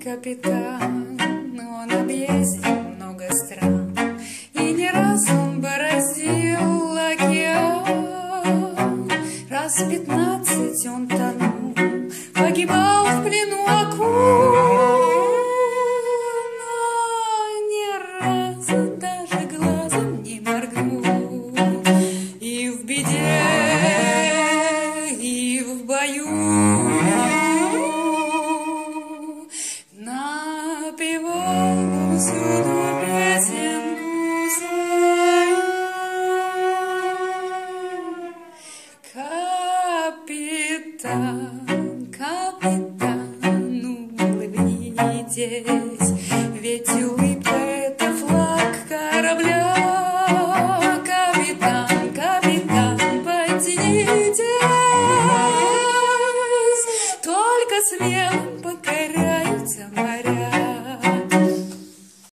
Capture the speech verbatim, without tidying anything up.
капитан, он объездил много стран, и не раз он бороздил океан. Раз пятнадцать он тонул, погибал в плену акул, но ни разу даже глазом не моргнул. И в беде, и в бою напевал всюду песенку свою. Капитан, капитан, улыбнитесь, ведь улыбка — это флаг корабля. Капитан, капитан, подтянитесь, только смелым покоряются моря.